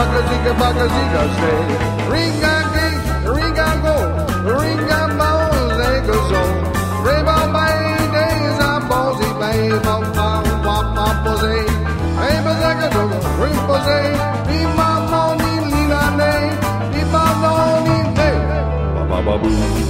baka zika say. Ringa gay, ringa go, ringa bones, they go so. Rainbow by days, I'm bossy, baby, pop, pose. Hey, but I can do it, ring pose. Be my money, Lina, name. Be my money, name. Ba ba boo.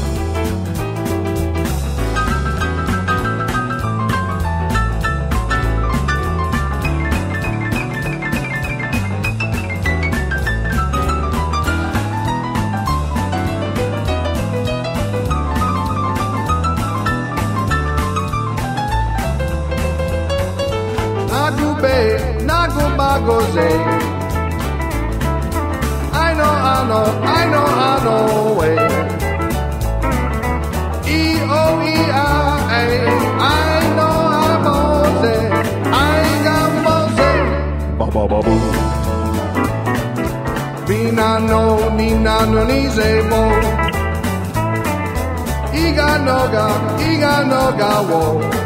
Nago Bagose. I know way. E-O-E-I-A. I know I'm Mose. I got Mose. Ba ba ba boo. Bina no ni zebo. Iga noga wo.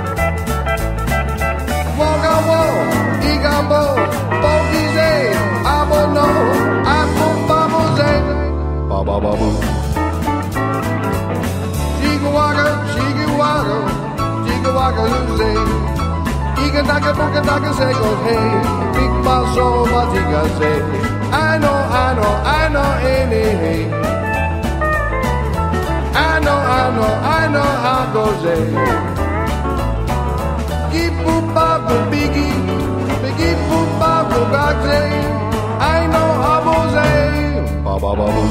Woga wo. Igambo, Bogize, Abono, Akumbaboze, Baba Babu. Jiguaga, Luze. Igataka, say, go, hey, Big Basso, Matiga, say. I know, any. I know, how goes it. Keep up, Biggie. Biggie Poopa Bugate, I know Abose, Baba Babu.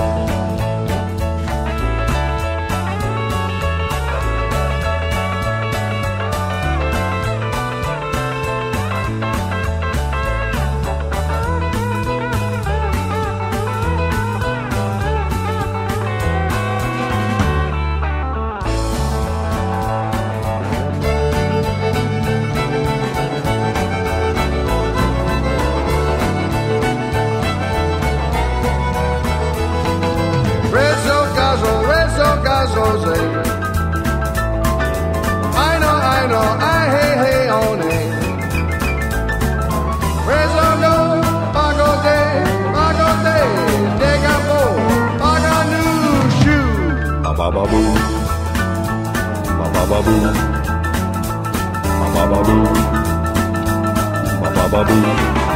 Jose. I know, hey, on it. Rezo no, Pago day, Degapo, Paga new shoe. Baba Babu, Baba Babu, Baba Babu, Baba Babu.